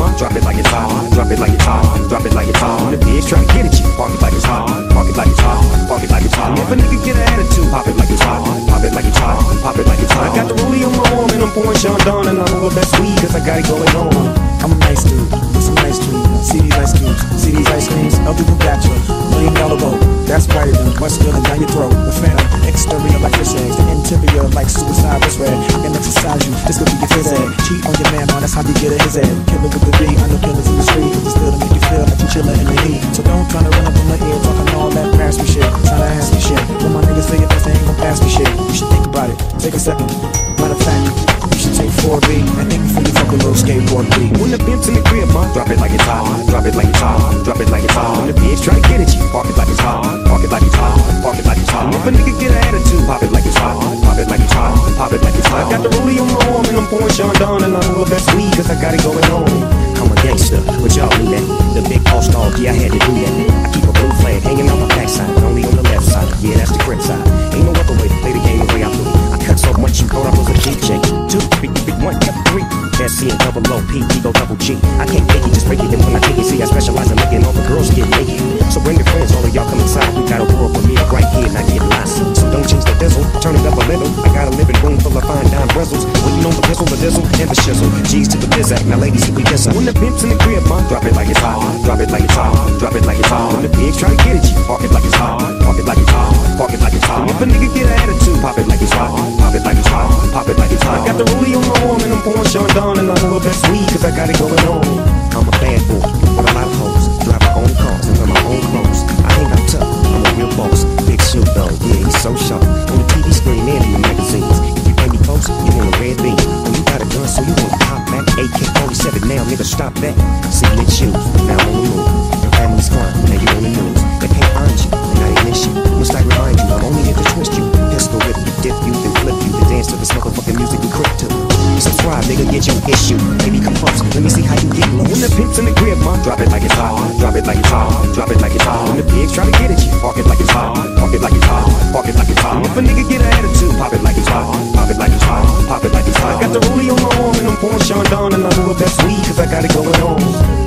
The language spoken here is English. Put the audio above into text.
Drop it like it's hot. Drop it like it's hot. Drop it like it's hot. When the pigs try to get at you, park it like it's hot. Park it like it's hot. Park it like it's hot. If a nigga get an attitude, pop it like it's hot. Pop it like it's hot. Pop it like it's hot. I got the rollie on my arm and I'm pouring Sean Don and I'm all the best weed 'cause I got it going on. I'm a nice dude with some nice dreams. See these ice creams, see these ice creams. I'll do the bachelor, $1 million boat. That's brighter than what's spilling down your throat. The phantom, exterior like fish eggs, the interior like suicide was red. I can exercise you, this could be your phys ed. Cheat on your man, man, that's how we get it his head. Killer with the B, I know killers in the street. It's still to make you feel like you chillin' in the heat. So don't try to run up on my ear talking all that raspy shit. Try to ask me shit. When my niggas say it, they ain't gon' pass me shit. You should think about it, take a second. Matter of fact, you should take 4B and think before you fuck a little skateboard beat. When the pimp's in the crib, drop it like it's hot. Drop it like it's hot. Drop it like it's hot. When the pigs try to get at you, park it like it's hot. Park it like it's hot. Park it like it's hot. If a nigga get an attitude, pop it like it's hot. Pop it like it's hot. Pop it like it's hot. I got the rollie on my arm and I'm pouring Sean Don and I'm all the best weed 'cause I got it going on. I'm a gangster, but y'all knew that. The big all-star, yeah, I had to do that. I keep a blue flag hanging on my backside, but only on the left side. Yeah, that's the grip side. Ain't no other way to play the game the way I do. I cut so much you thought I was a DJ. 2, 3, 1, 3. SC and double O, P, T, go double G. I can't fake it, just break it. And when I take it, see, I specialize in making all the girls get naked. So bring your friends, all of y'all come inside. We got a world premiere right here, and I get lost. So don't change the diesel, turn it up a little. I got a living room full of fine dime bristles. Waiting on the bizzle, and the shizzle. G's to the bizac, now ladies, we kiss her. When the pimp's in the crib, drop it like it's hot. Drop it like it's hot. Drop it like it's hot. When the pigs try to get at you, park it like it's hot. Park it like it's hot. Park it like it's hot. If a nigga get an attitude, pop it like it's hot. Pop it like it's hot. Pop it like it's hot. I got the rollie on my arm and I'm pouring Sean Don and I'm all the best weed 'cause I got it going on. I'm a bad boy with a lot of hoes. Drive my own cars and wear my own clothes. I hang out tough, I'm a real boss. Big Snoop Dogg, yeah, he's so sharp. On the TV screen and in the magazines. If you pay me close, you want a red beam. When you got a gun, so you want to pop back. AK-47, now nigga, stop that. Cement shoes, now I'm on the move. Your family's crying, now you on the news. They can't find you, and I ain't miss you. Must I remind you, I'm only here to twist you. Pistol whip you, dip you, then flip you. Then dance to this motherfucking music we crip to. Subscribe, nigga, get your issue. Baby, come close, let me see how you get loose. When the pimp's in the crib, drop it like it's hot. Drop it like it's hot. Drop it like it's hot. When the pigs try to get at you, park it like it's hot. Park it like it's hot. Park it like it's hot. If a nigga get an attitude, pop it like it's hot. Pop it like it's hot. Pop it like it's hot. I got the rollie on my arm and I'm pouring Sean Don and I'm all the best weed 'cause I got it going on.